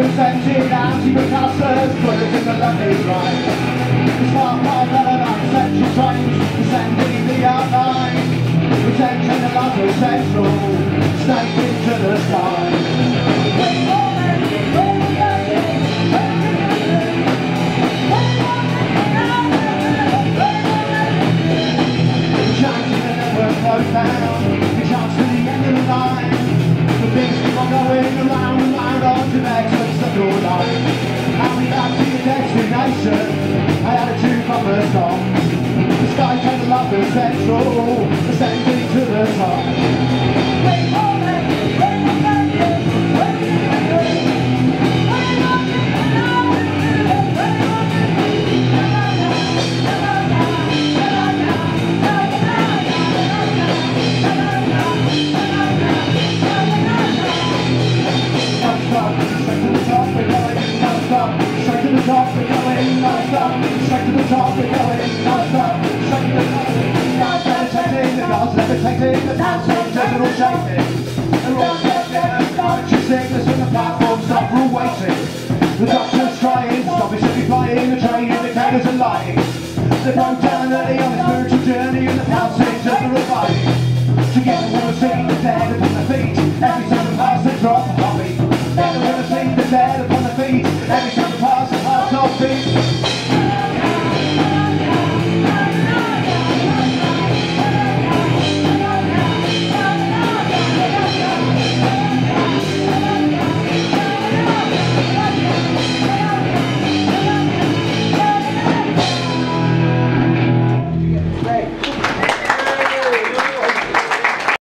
Scented anti-macassars, put it in the lucky ride. The smart car Melanie Central trains, descending the outline. Retention the London Central, snake into the sky. The change in the network slows down, it jumps to the end of the line. The things keep on going around and round onto next. I'll be back to your destination. I had a tune from the song. The sky turned to London Central, ascending to the top. Wait for me, wait for me, wait straight to the top, we're going non-stop. Straight to the top, we're going non-stop. Straight to the top, guys meditating, the guards levitating, the dancing, they're all shaking. They're all shaking, and country sickness when the platforms stop, we're all waiting. The doctor's trying to stop us every flying, the train indicators are lying. They broke down early on a spiritual journey, and the passengers are fighting. Together we're singing.